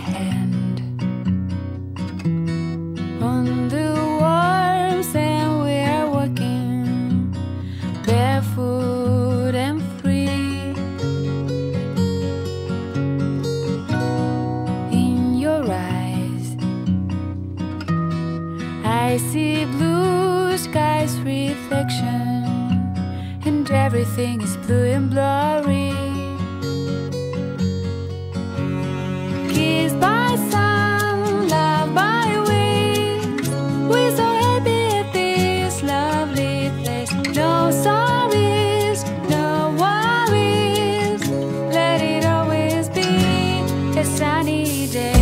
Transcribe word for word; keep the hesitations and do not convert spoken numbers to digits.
hand on the warm sand. We are walking barefoot and free. In your eyes I see blue skies reflection, and everything is blue and blurry. Kissed by sun, loved by winds, we're so happy at this lovely place. No sorries, no worries, let it always be a sunny day.